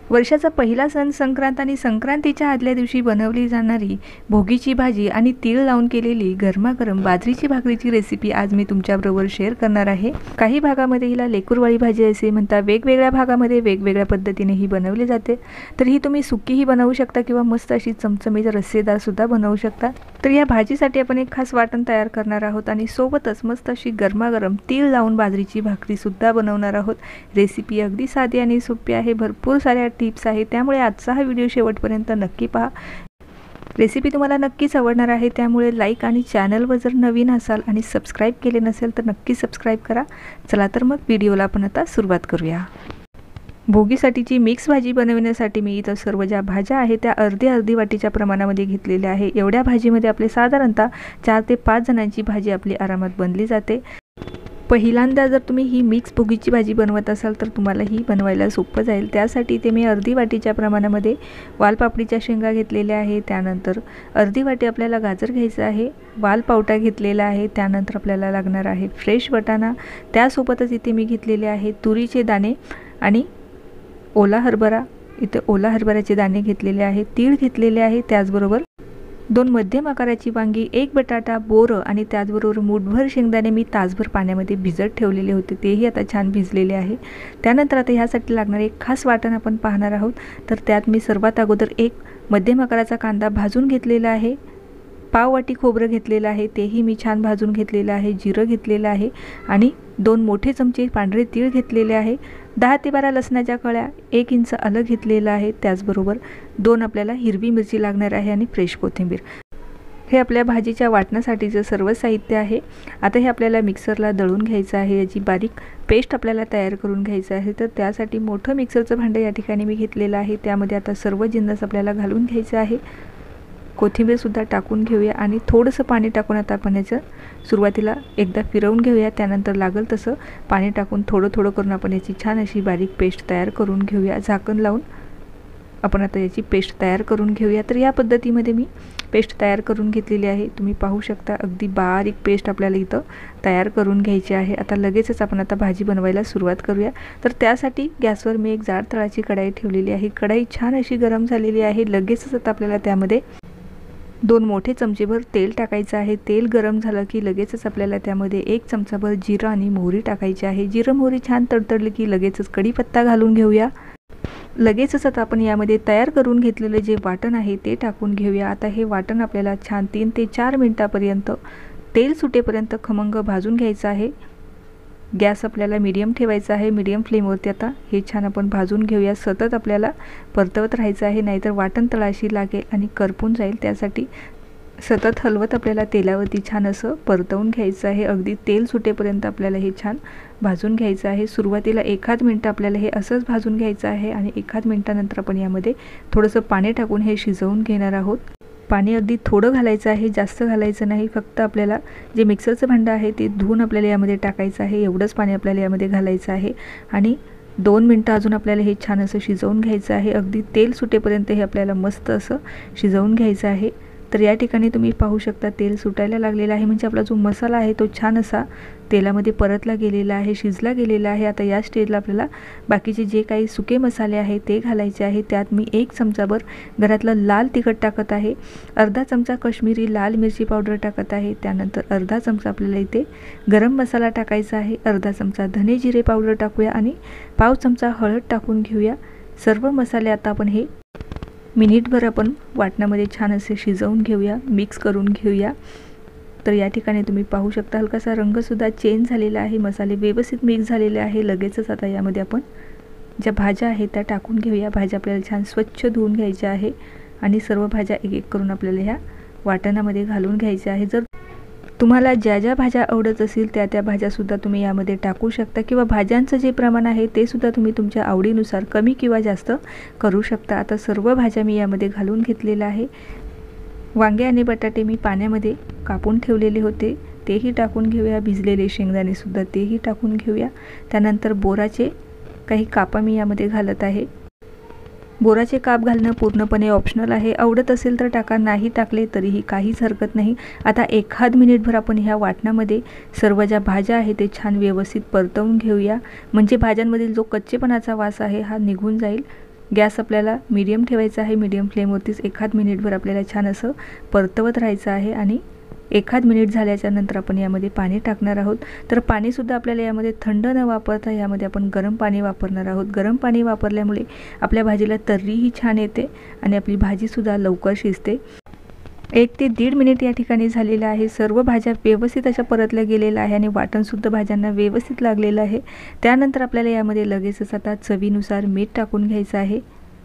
वर्षाचा पहिला सण संक्रांत आणि संक्रांतीच्या आदल्या दिवशी बनवली जाणारी भोगीची भाजी आणि तीळ लावून केलेली गरमागरम बाजरीची भाकरीची रेसिपी आज मी तुमच्याबरोबर शेअर करणार आहे। काही भागामध्ये हिला लेकुरवाळी भाजी असे म्हणतात, वेगवेगळ्या भागामध्ये वेगवेगळ्या पद्धतीने ही बनवली जाते। तर ही तुम्ही सुकीही बनवू शकता किंवा मस्त अशी चमचमीत रस्सेदार सुद्धा बनवू शकता। तर या भाजीसाठी आपण एक खास वाटण तयार करणार आहोत आणि सोबतच मस्त अशी गरमागरम तीळ लावून बाजरीची भाकरी सुद्धा बनवणार आहोत। रेसिपी अगदी साधी आणि सोपी आहे, भरपूर साऱ्या टिप्स आहे, त्यामुळे आजचा हा व्हिडिओ शेवटपर्यंत नक्की पहा। रेसिपी तुम्हाला नक्कीच आवडणार आहे, त्यामुळे लाईक आणि चॅनलवर जर नवीन असाल आणि सबस्क्राइब केले नसेल तर नक्की सबस्क्राइब करा। चला तर मग व्हिडिओला आपण आता सुरुवात करूया। भोगीसाठीची मिक्स भाजी बनवण्यासाठी मी इथं सर्व ज्या भाज्या आहेत त्या अर्धी वाटीच्या प्रमाणामध्ये घेतलेल्या आहे। एवढ्या भाजीमध्ये आपले साधारणतः 4 ते 5 जणांची भाजी आपली आरामात बनली जाते। पहिल्यांदा जर तुम्ही ही मिक्स भोगीची भाजी बनवत असाल तर तुम्हाला ही बनवायला सोपं जाईल। त्यासाठी ते मी अर्धी वाटीच्या प्रमाणामध्ये वालपापडीच्या शेंगा घेतलेल्या आहे, त्यानंतर अर्धी वाटी आपल्याला गाजर घ्यायचं आहे, वालपावटा घेतलेला आहे, त्यानंतर आपल्याला लागणार आहे फ्रेश वाटाणा, त्यासोबतच इथे मी घेतलेले आहे तुरीचे दाणे आणि ओला हरभरा, इथे ओला हरभऱ्याचे दाणे घेतलेले आहेत, तीळ घेतलेले आहे, त्याचबरोबर 2 मध्यम आकाराची वांगी, 1 बटाटा, बोरं आणि त्याचबरोबर मूठभर शेंगदाणे मी तासभर पाण्यामध्ये भिजत ठेवलेले होते, तेही आता छान भिजलेले आहे। त्यानंतर आता ह्यासाठी लागणार एक खास वाटण आपण पाहणार आहोत। तर त्यात मी सर्वात अगोदर 1 मध्यम आकाराचा कांदा भाजून घेतलेला आहे, पाव वाटी खोबरं घेतलेलं आहे, तेही मी छान भाजून घेतलेलं आहे, जिरं घेतलेलं आहे आणि 2 मोठे चमचे पांढरे तीळ घेतलेले आहे, 10 ते 12 लसणाच्या कळ्या, 1 इंच आलं घेतलेलं आहे, त्याचबरोबर 2 आपल्याला हिरवी मिरची लागणार आहे आणि फ्रेश कोथिंबीर। हे आपल्या भाजीच्या वाटण्यासाठीचं सर्व साहित्य आहे। आता हे आपल्याला मिक्सरला दळून घ्यायचं आहे, याची बारीक पेस्ट आपल्याला तयार करून घ्यायचं आहे। तर त्यासाठी मोठं मिक्सरचं भांडं या ठिकाणी मी घेतलेलं आहे, त्यामध्ये आता सर्व जिन्नस आपल्याला घालून घ्यायचं आहे, कोथिंबीर सुद्धा टाकून घेऊया आणि थोडंसं पाणी टाकून आता आपण याचं सुरुवातीला एकदा फिरवून घेऊया, त्यानंतर लागेल तसं पाणी टाकून थोडं करून आपण याची छान अशी बारीक पेस्ट तयार करून घेऊया। झाकण लावून आपण आता याची पेस्ट तयार करून घेऊया। तर या पद्धतीमध्ये मी पेस्ट तयार करून घेतलेली आहे, तुम्ही पाहू शकता अगदी बारीक पेस्ट आपल्याला इथं तयार करून घ्यायची आहे। आता लगेचच आपण आता भाजी बनवायला सुरुवात करूया। तर त्यासाठी गॅसवर मी एक जाड तळाची कढाई ठेवलेली आहे, कढाई छान अशी गरम झालेली आहे। लगेचच आता आपल्याला त्यामध्ये 2 मोठे चमचेभर तेल टाकायचं आहे। तेल गरम झालं की लगेचच आपल्याला त्यामध्ये 1 चमचाभर जिरं आणि मोहरी टाकायची आहे। जिरं मोहरी छान तडतडली की लगेचच कढीपत्ता घालून घेऊया। लगेचच आता आपण यामध्ये तयार करून घेतलेले जे वाटण आहे ते टाकून घेऊया। आता हे वाटण आपल्याला छान 3 ते 4 मिनिटापर्यंत तेल सुटेपर्यंत खमंग भाजून घ्यायचं आहे। गॅस आपल्याला मीडियम ठेवायचा आहे, मीडियम फ्लेमवरती आता हे छान आपण भाजून घेऊया। सतत आपल्याला परतवत राहायचं आहे, नाहीतर वाटण तळाशी लागेल आणि करपून जाईल। त्यासाठी सतत हलवत आपल्याला तेलावरती छान असं परतवून घ्यायचं आहे। अगदी तेल सुटेपर्यंत आपल्याला हे छान भाजून घ्यायचं आहे। सुरुवातीला 1 मिनिट आपल्याला हे असंच भाजून घ्यायचं आहे आणि 1 मिनिटानंतर आपण यामध्ये थोडंसं पाणी टाकून हे शिजवून घेणार आहोत। पाणी अगदी थोडं घालायचं आहे, जास्त घालायचं नाही। फक्त आपल्याला जे मिक्सरचं भांडं आहे ते धुवून आपल्याला यामध्ये टाकायचं आहे, एवढंच पाणी आपल्याला यामध्ये घालायचं आहे आणि 2 मिनिटं अजून आपल्याला हे छान असं शिजवून घ्यायचं आहे। अगदी तेल सुटेपर्यंत हे आपल्याला मस्त असं शिजवून घ्यायचं आहे। तर या ठिकाणी तुम्ही पाहू शकता तेल सुटायला लागलेला आहे, म्हणजे आपला जो मसाला आहे तो छान असा तेलामध्ये परतला गेलेला आहे, शिजला गेलेला आहे। आता या स्टेजला आपल्याला बाकीचे जे काही सुके मसाले आहे ते घालायचे आहे। त्यात मी 1 चमचाभर घरातलं लाल तिखट टाकत आहे, अर्धा चमचा काश्मीरी लाल मिरची पावडर टाकत आहे, त्यानंतर अर्धा चमचा आपल्याला इथे गरम मसाला टाकायचा आहे, अर्धा चमचा धने जिरे पावडर टाकूया आणि पाव चमचा हळद टाकून घेऊया। सर्व मसाले आता आपण हे मिनिटभर आपण वाटणामध्ये छान असे शिजवून घेऊया, मिक्स करून घेऊया। तर या ठिकाणी तुम्ही पाहू शकता हलकासा रंगसुद्धा चेंज झालेला आहे, मसाले व्यवस्थित मिक्स झालेले आहे। लगेचच आता यामध्ये आपण ज्या भाज्या आहेत त्या टाकून घेऊया। भाज्या आपल्याला छान स्वच्छ धुवून घ्यायच्या आहे आणि सर्व भाज्या एक करून आपल्याला ह्या वाटणामध्ये घालून घ्यायच्या आहे। जर तुम्हाला ज्या भाज्या आवडत असतील त्या भाज्यासुद्धा तुम्ही यामध्ये टाकू शकता किंवा भाज्यांचं जे प्रमाण आहे ते सुद्धा तुम्ही तुमच्या आवडीनुसार कमी किंवा जास्त करू शकता। आता सर्व भाज्या मी यामध्ये घालून घेतलेल्या आहे। वांगे आणि बटाटे मी पाण्यामध्ये कापून ठेवलेले होते, तेही टाकून घेऊया। भिजलेले शेंगदाणे सुद्धा तेही टाकून घेऊया। त्यानंतर बोराचे काही कापा मी यामध्ये घालत आहे। बोराचे काप घालणं पूर्णपणे ऑप्शनल आहे, आवडत असेल तर टाका, नाही टाकले तरीही काहीच हरकत नाही। आता 1 मिनिटभर आपण ह्या वाटणामध्ये सर्व ज्या भाज्या आहेत ते छान व्यवस्थित परतवून घेऊया, म्हणजे भाज्यांमधील जो कच्चेपणाचा वास आहे हा निघून जाईल। गॅस आपल्याला मीडियम ठेवायचा आहे। मीडियम फ्लेमवरतीच 1 मिनिटभर आपल्याला छान असं परतवत राहायचं आहे आणि 1 मिनिट झाल्याच्या नंतर आपण यामध्ये पाणी टाकणार आहोत। तर पाणीसुद्धा आपल्याला यामध्ये थंड न वापरता यामध्ये आपण गरम पाणी वापरणार आहोत। गरम पाणी वापरल्यामुळे आपल्या भाजीला तर्रीही छान येते आणि आपली भाजीसुद्धा लवकर शिजते। 1 ते 1.5 मिनिट या ठिकाणी झालेलं आहे। सर्व भाज्या व्यवस्थित अशा परतल्या गेलेल्या आहे आणि वाटणसुद्धा भाज्यांना व्यवस्थित लागलेलं आहे। त्यानंतर आपल्याला यामध्ये लगेचच आता चवीनुसार मीठ टाकून घ्यायचं आहे।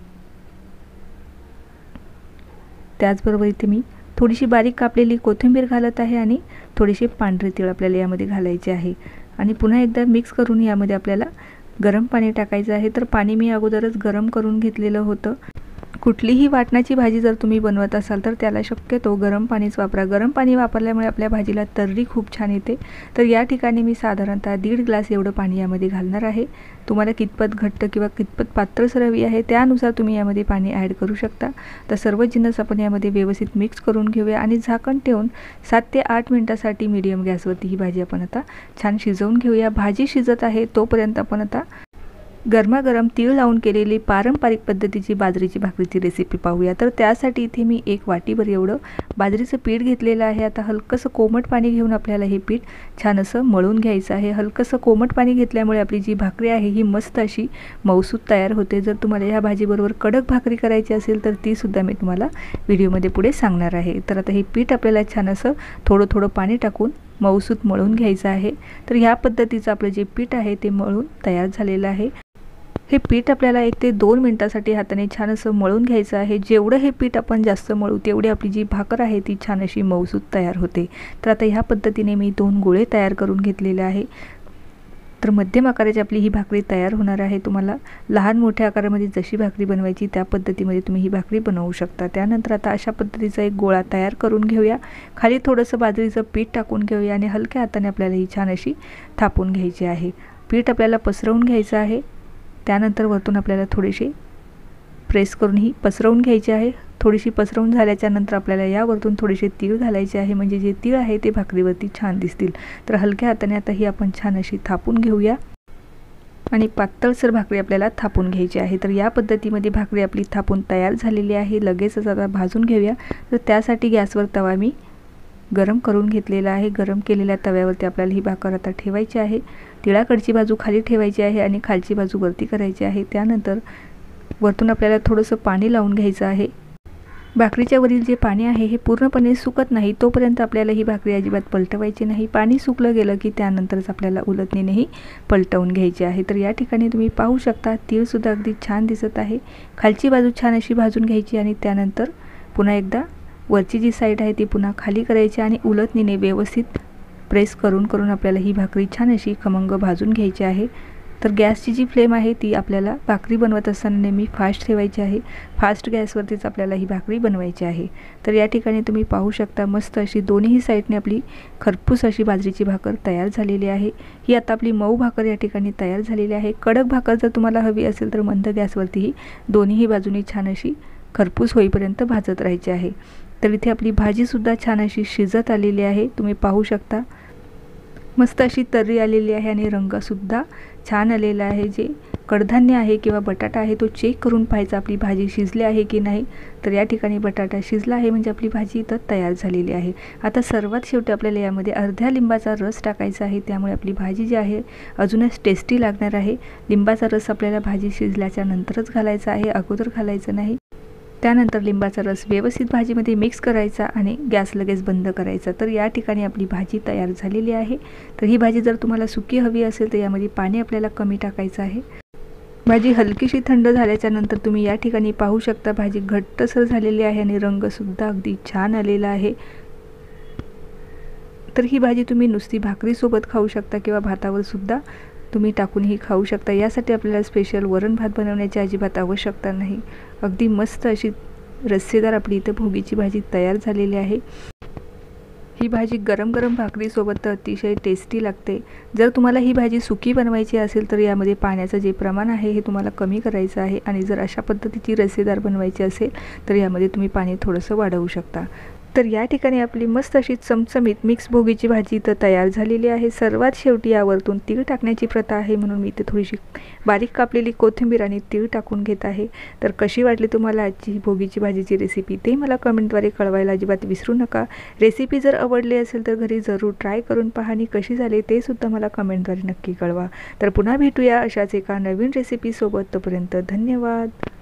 त्याचबरोबर इथे मी थोडीशी बारीक कापलेली कोथिंबीर घालत आहे आणि थोडीशी पांढरे तीळ आपल्याला यामध्ये घालायचे आहे आणि पुन्हा एकदा मिक्स करून यामध्ये आपल्याला गरम पाणी टाकायचं आहे। तर पाणी मी अगोदरच गरम करून घेतलेलं होतं। कुठलीही वाटणाची भाजी जर तुम्ही बनवत असाल तर त्याला शक्यतो गरम पाणीच वापरा। गरम पाणी वापरल्यामुळे आपल्या भाजीला तर्री खूप छान येते। तर या ठिकाणी मी साधारणतः 1.5 ग्लास एवढं पाणी यामध्ये घालणार आहे। तुम्हाला कितपत घट्ट किंवा कितपत पातळसर हवी आहे त्यानुसार तुम्ही यामध्ये पाणी ॲड करू शकता। तर सर्व जिन्नस आपण यामध्ये व्यवस्थित मिक्स करून घेऊया आणि झाकण ठेवून 7 ते 8 मिनिटांसाठी मीडियम गॅसवरती ही भाजी आपण आता छान शिजवून घेऊया। भाजी शिजत आहे तोपर्यंत आपण आता गरमागरम तीळ लावून केलेली पारंपरिक पद्धतीची बाजरीची भाकरीची रेसिपी पाहूया। तर त्यासाठी इथे मी 1 वाटीभर एवढं बाजरीचं पीठ घेतलेलं आहे। आता हलकंसं कोमट पाणी घेऊन आपल्याला हे पीठ छान असं मळून घ्यायचं आहे। हलकंसं कोमट पाणी घेतल्यामुळे आपली जी भाकरी आहे ही मस्त अशी मऊसूत तयार होते। जर तुम्हाला ह्या भाजीबरोबर कडक भाकरी करायची असेल तर ती सुद्धा मी तुम्हाला व्हिडिओमध्ये पुढे सांगणार आहे। तर आता हे पीठ आपल्याला छान असं थोडं थोडं पाणी टाकून मऊसूत मळून घ्यायचं आहे। तर ह्या पद्धतीचं आपलं जे पीठ आहे ते मळून तयार झालेलं आहे। हे पीठ आपल्याला 1 ते 2 मिनिटांसाठी हाताने छान असं मळून घ्यायचं आहे। जेवढं हे पीठ आपण जास्त मळू तेवढी आपली जी भाकर आहे ती छान अशी मऊसूत तयार होते। तर आता ह्या पद्धतीने मी 2 गोळे तयार करून घेतलेले आहे। तर मध्यम आकाराची आपली ही भाकरी तयार होणार आहे। तुम्हाला लहान मोठ्या आकारामध्ये जशी भाकरी बनवायची त्या पद्धतीमध्ये तुम्ही ही भाकरी बनवू शकता। त्यानंतर आता अशा पद्धतीचा एक गोळा तयार करून घेऊया। खाली थोडंसं बाजरीचं पीठ टाकून घेऊया आणि हलक्या हाताने आपल्याला ही छान अशी थापून घ्यायची आहे। पीठ आपल्याला पसरवून घ्यायचं आहे। त्यानंतर वरतून आपल्याला थोडीशी प्रेस करून ही पसरवून घ्यायची आहे। थोडीशी पसरवून झाल्याच्या नंतर आपल्याला यावरतून थोडेसे तीळ घालायचे आहे, म्हणजे जे तीळ आहे ते भाकरीवरती छान दिसतील। तर हलक्या हाताने आता ही आपण छान अशी थापून घेऊया आणि पातळसर भाकरी आपल्याला थापून घ्यायची आहे। तर या पद्धतीमध्ये भाकरी आपली थापून तयार झालेली आहे। लगेचच आता भाजून घेऊया। तर त्यासाठी गॅसवर तवा मी गरम करून घेतलेला आहे। गरम केलेल्या तव्यावरती आपल्याला ही भाकर आता ठेवायची आहे। तिळाकडची बाजू खाली ठेवायची आहे आणि खालची बाजू वरती करायची आहे। त्यानंतर वरतून आपल्याला थोडंसं पाणी लावून घ्यायचं आहे। भाकरीच्या वरील जे पाणी आहे हे पूर्णपणे सुकत नाही तोपर्यंत आपल्याला ही भाकरी अजिबात पलटवायची नाही। पाणी सुकलं गेलं की त्यानंतरच आपल्याला उलटणीनेही पलटवून घ्यायची आहे। तर या ठिकाणी तुम्ही पाहू शकता तीळसुद्धा अगदी छान दिसत आहे। खालची बाजू छान अशी भाजून घ्यायची आणि त्यानंतर पुन्हा एकदा वरची जी साईड आहे ती पुन्हा खाली करायची आणि उलटणीने व्यवस्थित प्रेस करून आपल्याला ही भाकरी छान अशी खमंग भाजून घ्यायची आहे। तर गॅसची जी फ्लेम आहे ती आपल्याला भाकरी बनवत असताना नेहमी फास्ट ठेवायची आहे। फास्ट गॅसवरतीच आपल्याला ही भाकरी बनवायची आहे। तर या ठिकाणी तुम्ही पाहू शकता मस्त अशी दोन्ही साईडने आपली खरपूस अशी बाजरीची भाकर तयार झालेली आहे। ही आता आपली मऊ भाकर या ठिकाणी तयार झालेली आहे। कडक भाकर जर तुम्हाला हवी असेल तर मंद गॅसवरतीही दोन्ही बाजूनी छान अशी खरपूस होईपर्यंत भाजत राहायची आहे। तर इथे आपली भाजीसुद्धा छान अशी शिजत आलेली आहे। तुम्ही पाहू शकता मस्त अशी तर्री आलेली आहे आणि रंगसुद्धा छान आलेला आहे। जे कडधान्य आहे किंवा बटाटा आहे तो चेक करून पाहायचा आपली भाजी शिजली आहे की नाही। तर या ठिकाणी बटाटा शिजला आहे म्हणजे आपली भाजी इथं तयार झालेली आहे। आता सर्वात शेवटी आपल्याला यामध्ये अर्ध्या लिंबाचा रस टाकायचा आहे, त्यामुळे आपली भाजी जी आहे अजूनच टेस्टी लागणार आहे। लिंबाचा रस आपल्याला भाजी शिजल्याच्या नंतरच घालायचा आहे, अगोदर घालायचं नाही। त्यानंतर लिंबाचा रस व्यवस्थित भाजीमध्ये मिक्स करायचा आणि गॅस लगेच बंद करायचा। तर या ठिकाणी आपली भाजी तयार झालेली आहे। तर ही भाजी जर तुम्हाला सुकी हवी असेल तर यामध्ये पाणी आपल्याला कमी टाकायचं आहे। भाजी हलकीशी थंड झाल्याच्या नंतर तुम्ही या ठिकाणी पाहू शकता भाजी घट्टसर झालेली आहे आणि रंगसुद्धा अगदी छान आलेला आहे। तर ही भाजी तुम्ही नुसती भाकरीसोबत खाऊ शकता किंवा भातावर सुद्धा तुम्ही टाकूनही खाऊ शकता। यासाठी आपल्याला स्पेशल वरण भात बनवण्याची अजिबात आवश्यकता नाही। अगदी मस्त अशी रस्सेदार आपली इथं भोगीची भाजी तयार झालेली आहे। ही भाजी गरम गरम भाकरीसोबत तर अतिशय टेस्टी लागते। जर तुम्हाला ही भाजी सुकी बनवायची असेल तर यामध्ये पाण्याचं जे प्रमाण आहे हे तुम्हाला कमी करायचं आहे आणि जर अशा पद्धतीची रस्सेदार बनवायची असेल तर यामध्ये तुम्ही पाणी थोडंसं वाढवू शकता। तर या ठिकाणी आपली मस्त अशी चमचमीत मिक्स भोगीची भाजी तर तयार झालेली आहे। सर्वात शेवटी यावरतून तीळ टाकण्याची प्रथा आहे, म्हणून मी इथे थोडीशी बारीक कापलेली कोथिंबीर आणि तीळ टाकून घेत आहे। तर कशी वाटली तुम्हाला आजची भोगीची भाजीची रेसिपी ते मला कमेंटद्वारे कळवायला अजिबात विसरू नका। रेसिपी जर आवडली असेल तर घरी जरूर ट्राय करून पहा आणि कशी झाली ते सुद्धा मला कमेंटद्वारे नक्की कळवा। तर पुन्हा भेटूया अशाच एका नवीन रेसिपीसोबत, तोपर्यंत धन्यवाद।